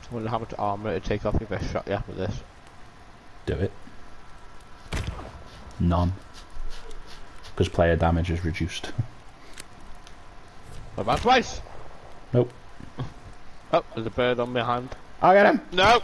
I wonder how much armor it'd take off if I shot you with this. Do it. None. Because player damage is reduced. What about twice? Nope. Oh, there's a bird on my hand. I'll get him! No!